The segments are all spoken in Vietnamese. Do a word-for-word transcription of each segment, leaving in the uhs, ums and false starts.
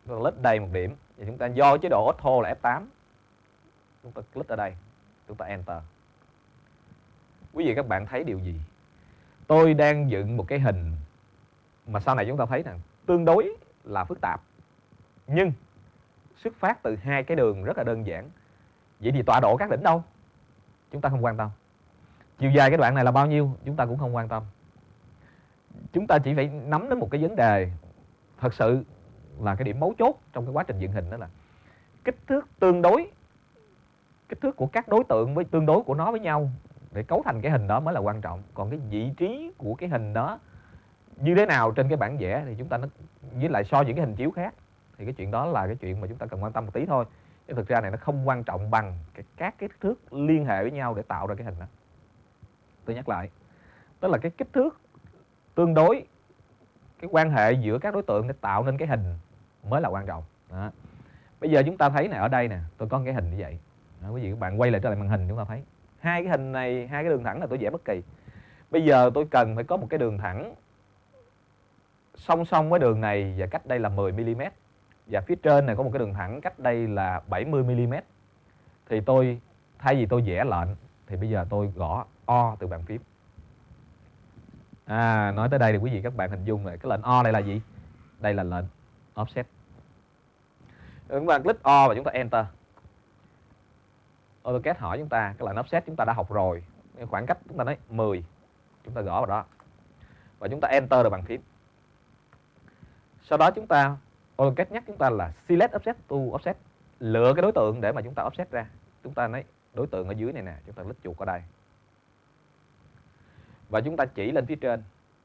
Chúng ta click đây một điểm. Và chúng ta do chế độ auto là F tám. Chúng ta click ở đây. Chúng ta enter. Quý vị các bạn thấy điều gì? Tôi đang dựng một cái hình mà sau này chúng ta thấy rằng tương đối là phức tạp, nhưng xuất phát từ hai cái đường rất là đơn giản. Vậy thì tọa độ các đỉnh đâu? Chúng ta không quan tâm. Chiều dài cái đoạn này là bao nhiêu? Chúng ta cũng không quan tâm. Chúng ta chỉ phải nắm đến một cái vấn đề thật sự là cái điểm mấu chốt trong cái quá trình dựng hình, đó là kích thước tương đối, kích thước của các đối tượng với tương đối của nó với nhau để cấu thành cái hình đó mới là quan trọng. Còn cái vị trí của cái hình đó như thế nào trên cái bản vẽ thì chúng ta nó với lại so những cái hình chiếu khác thì cái chuyện đó là cái chuyện mà chúng ta cần quan tâm một tí thôi. Nhưng thực ra này nó không quan trọng bằng cái, các cái kích thước liên hệ với nhau để tạo ra cái hình đó. Tôi nhắc lại, tức là cái kích thước tương đối, cái quan hệ giữa các đối tượng để tạo nên cái hình mới là quan trọng đó. Bây giờ chúng ta thấy này, ở đây nè, tôi có cái hình như vậy đó, quý vị các bạn quay lại trở lại màn hình chúng ta thấy hai cái hình này, hai cái đường thẳng là tôi vẽ bất kỳ. Bây giờ tôi cần phải có một cái đường thẳng song song với đường này và cách đây là mười mi li mét, và phía trên này có một cái đường thẳng cách đây là bảy mươi mi li mét. Thì tôi thay vì tôi vẽ lệnh thì bây giờ tôi gõ O từ bàn phím. À, nói tới đây thì quý vị các bạn hình dung rồi, cái lệnh O đây là gì? Đây là lệnh offset. Chúng ta click O và chúng ta enter. AutoCAD hỏi chúng ta cái lệnh offset chúng ta đã học rồi, khoảng cách chúng ta nói mười, chúng ta gõ vào đó và chúng ta enter được bàn phím. Sau đó chúng ta AutoCAD nhắc chúng ta là select offset to offset, lựa cái đối tượng để mà chúng ta offset ra. Chúng ta nói đối tượng ở dưới này nè, chúng ta click chuột ở đây và chúng ta chỉ lên phía trên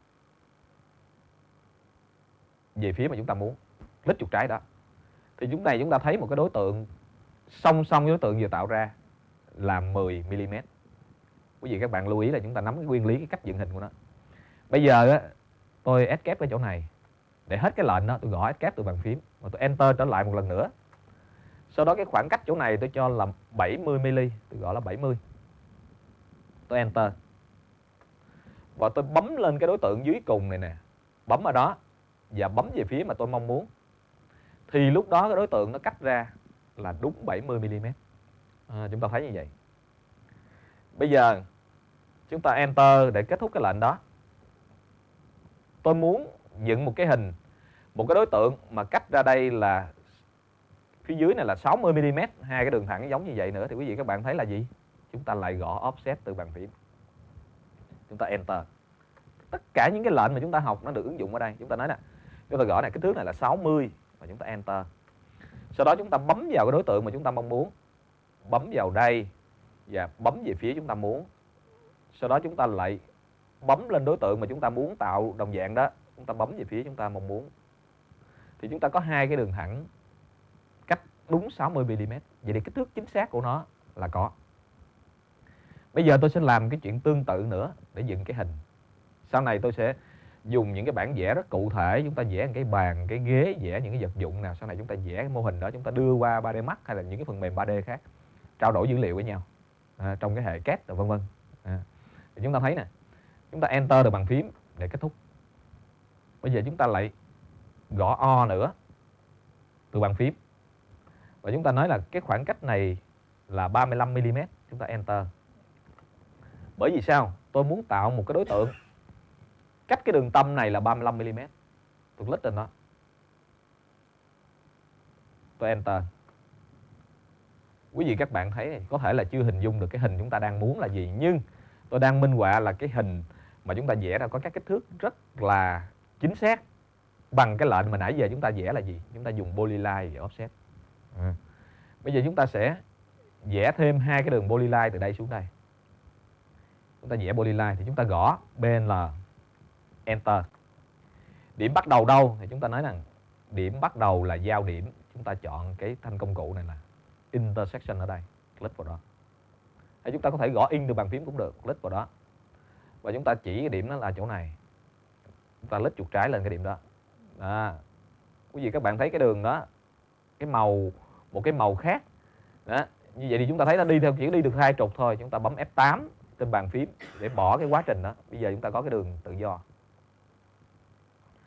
về phía mà chúng ta muốn, click chuột trái đó. Thì chúng này chúng ta thấy một cái đối tượng song song với đối tượng vừa tạo ra là mười mi li mét. Quý vị các bạn lưu ý là chúng ta nắm cái nguyên lý, cái cách dựng hình của nó. Bây giờ á, tôi escape cái chỗ này. Để hết cái lệnh đó, tôi gõ escape từ bàn phím và tôi enter trở lại một lần nữa. Sau đó cái khoảng cách chỗ này tôi cho là bảy mươi mi li, tôi gọi là bảy mươi. Tôi enter. Và tôi bấm lên cái đối tượng dưới cùng này nè, bấm ở đó và bấm về phía mà tôi mong muốn. Thì lúc đó cái đối tượng nó cắt ra là đúng bảy mươi mi li mét. À, chúng ta thấy như vậy. Bây giờ chúng ta enter để kết thúc cái lệnh đó. Tôi muốn dựng một cái hình, một cái đối tượng mà cách ra đây là phía dưới này là sáu mươi mi li mét, hai cái đường thẳng giống như vậy nữa thì quý vị các bạn thấy là gì? Chúng ta lại gõ offset từ bàn phím. Chúng ta enter. Tất cả những cái lệnh mà chúng ta học nó được ứng dụng ở đây. Chúng ta nói nè, chúng ta gõ này, kích thước này là sáu mươi và chúng ta enter. Sau đó chúng ta bấm vào cái đối tượng mà chúng ta mong muốn, bấm vào đây và bấm về phía chúng ta muốn. Sau đó chúng ta lại bấm lên đối tượng mà chúng ta muốn tạo đồng dạng đó, chúng ta bấm về phía chúng ta mong muốn. Thì chúng ta có hai cái đường thẳng cách đúng sáu mươi mi li mét. Vậy thì kích thước chính xác của nó là có. Bây giờ tôi sẽ làm cái chuyện tương tự nữa để dựng cái hình. Sau này tôi sẽ dùng những cái bản vẽ rất cụ thể, chúng ta vẽ cái bàn, cái ghế, vẽ những cái vật dụng nào. Sau này chúng ta vẽ cái mô hình đó, chúng ta đưa qua ba D Max hay là những cái phần mềm ba D khác, trao đổi dữ liệu với nhau à, trong cái hệ C A D vân vân. À, thì chúng ta thấy nè, chúng ta enter được bàn phím để kết thúc. Bây giờ chúng ta lại gõ O nữa từ bàn phím và chúng ta nói là cái khoảng cách này là ba mươi lăm mi li mét, chúng ta enter. Bởi vì sao? Tôi muốn tạo một cái đối tượng cách cái đường tâm này là ba mươi lăm mi li mét. Tôi click lên đó. Tôi enter. Quý vị các bạn thấy có thể là chưa hình dung được cái hình chúng ta đang muốn là gì, nhưng tôi đang minh họa là cái hình mà chúng ta vẽ ra có các kích thước rất là chính xác bằng cái lệnh mà nãy giờ chúng ta vẽ là gì? Chúng ta dùng polyline và offset. À. Bây giờ chúng ta sẽ vẽ thêm hai cái đường polyline từ đây xuống đây. Chúng ta vẽ polyline thì chúng ta gõ P N L, enter. Điểm bắt đầu đâu? Thì chúng ta nói rằng điểm bắt đầu là giao điểm. Chúng ta chọn cái thanh công cụ này là intersection ở đây, click vào đó. Hay chúng ta có thể gõ in từ bàn phím cũng được, click vào đó. Và chúng ta chỉ cái điểm đó là chỗ này. Chúng ta click chuột trái lên cái điểm đó. Đó. Quý vị các bạn thấy cái đường đó, cái màu, một cái màu khác. Đó. Như vậy thì chúng ta thấy nó đi theo chỉ đi được hai trục thôi. Chúng ta bấm F tám trên bàn phím để bỏ cái quá trình đó. Bây giờ chúng ta có cái đường tự do.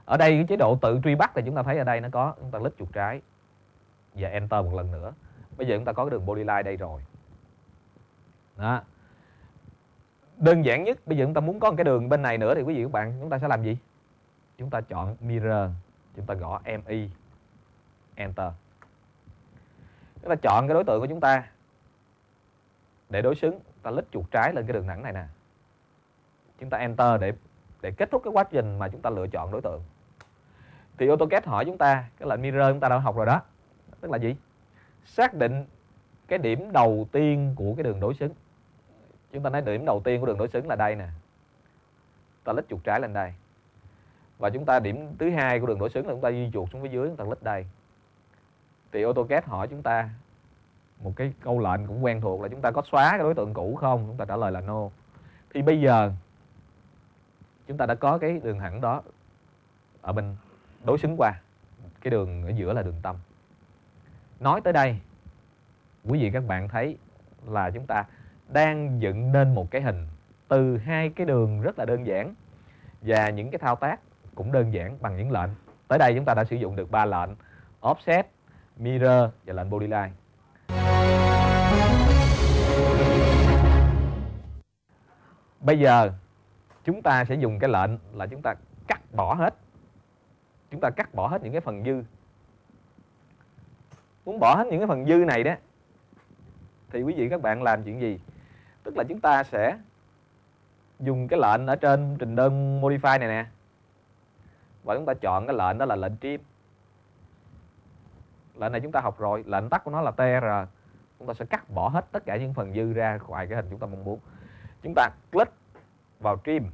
Ở đây cái chế độ tự truy bắt thì chúng ta thấy ở đây nó có, chúng ta click chuột trái và enter một lần nữa. Bây giờ chúng ta có cái đường polyline đây rồi. Đó. Đơn giản nhất, bây giờ chúng ta muốn có một cái đường bên này nữa thì quý vị các bạn, chúng ta sẽ làm gì? Chúng ta chọn mirror, chúng ta gõ mi, enter. Chúng ta chọn cái đối tượng của chúng ta để đối xứng, ta click chuột trái lên cái đường thẳng này nè. Chúng ta enter để để kết thúc cái quá trình mà chúng ta lựa chọn đối tượng. Thì AutoCAD hỏi chúng ta, cái lệnh mirror chúng ta đã học rồi đó. Tức là gì? Xác định cái điểm đầu tiên của cái đường đối xứng. Chúng ta nói điểm đầu tiên của đường đối xứng là đây nè. Ta click chuột trái lên đây. Và chúng ta điểm thứ hai của đường đối xứng là chúng ta di chuột xuống phía dưới, chúng ta click đây. Thì AutoCAD hỏi chúng ta một cái câu lệnh cũng quen thuộc là chúng ta có xóa cái đối tượng cũ không? Chúng ta trả lời là no. Thì bây giờ chúng ta đã có cái đường thẳng đó ở bên đối xứng qua. Cái đường ở giữa là đường tâm. Nói tới đây, quý vị các bạn thấy là chúng ta đang dựng nên một cái hình từ hai cái đường rất là đơn giản và những cái thao tác cũng đơn giản bằng những lệnh. Tới đây chúng ta đã sử dụng được ba lệnh: offset, mirror và lệnh polyline. Bây giờ chúng ta sẽ dùng cái lệnh là chúng ta cắt bỏ hết. Chúng ta cắt bỏ hết những cái phần dư. Muốn bỏ hết những cái phần dư này đó thì quý vị các bạn làm chuyện gì? Tức là chúng ta sẽ dùng cái lệnh ở trên trình đơn modify này nè. Và chúng ta chọn cái lệnh đó là lệnh trim. Lệnh này chúng ta học rồi, lệnh tắt của nó là tê rờ. Chúng ta sẽ cắt bỏ hết tất cả những phần dư ra khỏi cái hình chúng ta mong muốn. Chúng ta click vào trim.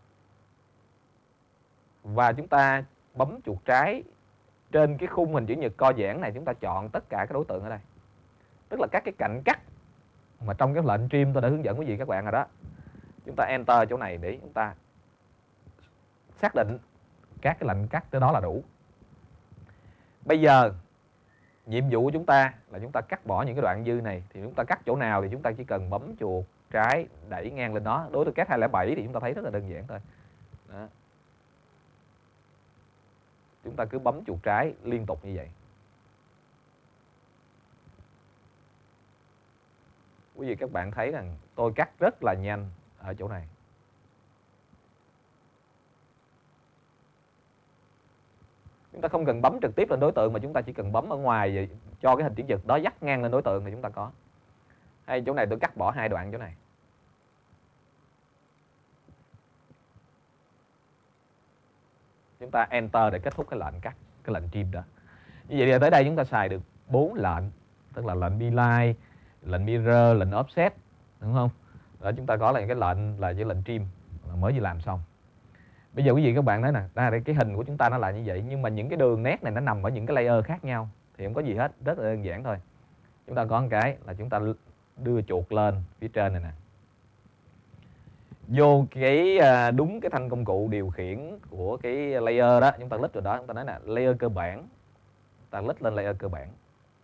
Và chúng ta bấm chuột trái trên cái khung hình chữ nhật co giãn này, chúng ta chọn tất cả các đối tượng ở đây. Tức là các cái cạnh cắt mà trong cái lệnh trim tôi đã hướng dẫn quý vị các bạn rồi đó. Chúng ta enter chỗ này để chúng ta xác định các cái lệnh cắt tới đó là đủ. Bây giờ nhiệm vụ của chúng ta là chúng ta cắt bỏ những cái đoạn dư này. Thì chúng ta cắt chỗ nào thì chúng ta chỉ cần bấm chuột trái đẩy ngang lên đó. Đối với AutoCAD hai không bảy thì chúng ta thấy rất là đơn giản thôi. Đó. Chúng ta cứ bấm chuột trái liên tục như vậy. Quý vị các bạn thấy rằng tôi cắt rất là nhanh ở chỗ này. Chúng ta không cần bấm trực tiếp lên đối tượng mà chúng ta chỉ cần bấm ở ngoài vậy, cho cái hình chữ nhật đó dắt ngang lên đối tượng thì chúng ta có. Hay chỗ này tôi cắt bỏ hai đoạn chỗ này. Chúng ta enter để kết thúc cái lệnh cắt, cái lệnh trim đó. Như vậy thì tới đây chúng ta xài được bốn lệnh, tức là lệnh beeline, lệnh mirror, lệnh offset, đúng không? Đó, chúng ta có là cái lệnh là cái lệnh trim mới vừa làm xong. Bây giờ quý vị các bạn thấy nè, đây cái hình của chúng ta nó là như vậy, nhưng mà những cái đường nét này nó nằm ở những cái layer khác nhau thì không có gì hết, rất là đơn giản thôi. Chúng ta có một cái là chúng ta đưa chuột lên phía trên này nè. Vô cái đúng cái thanh công cụ điều khiển của cái layer đó, chúng ta click vào đó, chúng ta nói là layer cơ bản. Ta click lên layer cơ bản.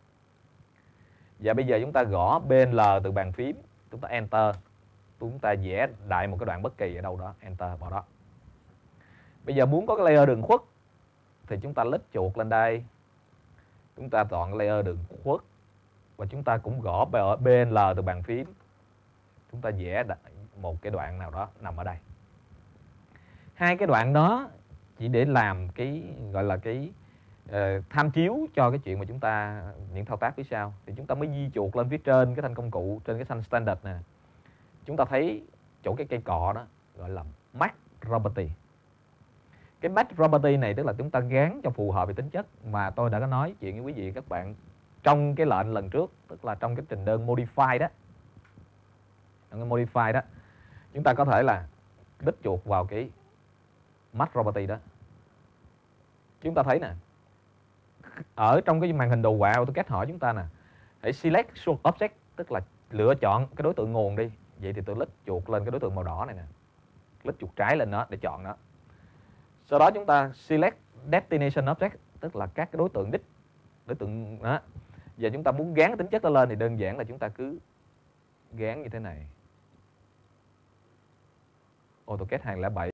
Và bây giờ chúng ta gõ bê en lờ từ bàn phím, chúng ta enter. Chúng ta vẽ đại một cái đoạn bất kỳ ở đâu đó, enter vào đó. Bây giờ muốn có cái layer đường khuất thì chúng ta click chuột lên đây. Chúng ta chọn layer đường khuất và chúng ta cũng gõ bê en lờ từ bàn phím. Chúng ta vẽ một cái đoạn nào đó nằm ở đây. Hai cái đoạn đó chỉ để làm cái gọi là cái uh, tham chiếu cho cái chuyện mà chúng ta những thao tác phía sau. Thì chúng ta mới di chuột lên phía trên cái thanh công cụ, trên cái thanh standard nè. Chúng ta thấy chỗ cái cây cọ đó gọi là Match Property. Cái Match Property này tức là chúng ta gán cho phù hợp về tính chất mà tôi đã có nói chuyện với quý vị các bạn trong cái lệnh lần trước, tức là trong cái trình đơn Modify đó. Trong cái Modify đó, chúng ta có thể là đích chuột vào cái Match Property đó. Chúng ta thấy nè, ở trong cái màn hình đồ họa AutoCAD hỏi chúng ta nè, hãy select source object, tức là lựa chọn cái đối tượng nguồn đi. Vậy thì tôi click chuột lên cái đối tượng màu đỏ này nè, click chuột trái lên nó để chọn nó. Sau đó chúng ta select destination object, tức là các cái đối tượng đích, đối tượng đó. Giờ chúng ta muốn gán tính chất đó lên thì đơn giản là chúng ta cứ gán như thế này. AutoCAD hai không bảy